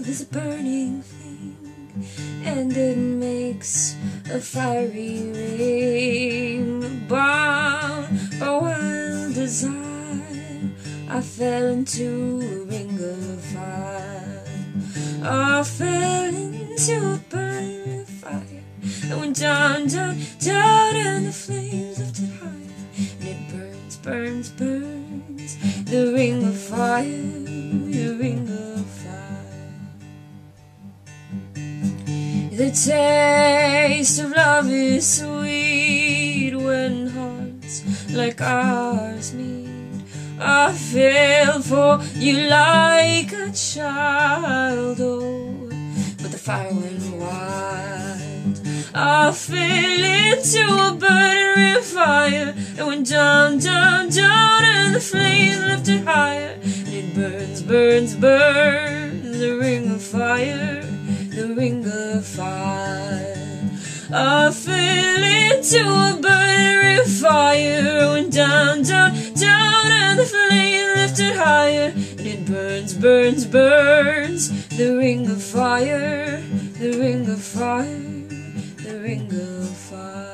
is a burning thing, and it makes a fiery ring. Bound by wild desire, I fell into a ring of fire. I fell into a burning fire. I went down, down, down, and the flames lifted higher. And it burns, burns, burns, the ring of fire, the ring of fire. The taste of love is sweet when hearts like ours meet. I fell for you like a child, oh, but the fire went wild. I fell into a burning ring of fire. It went down, down, down, and the flames lifted higher. And it burns, burns, burns, the ring of fire, the ring of fire. I fell into a burning ring of fire. It went down, down, down, and the flame lifted higher. And it burns, burns, burns, the ring of fire, the ring of fire, the ring of fire.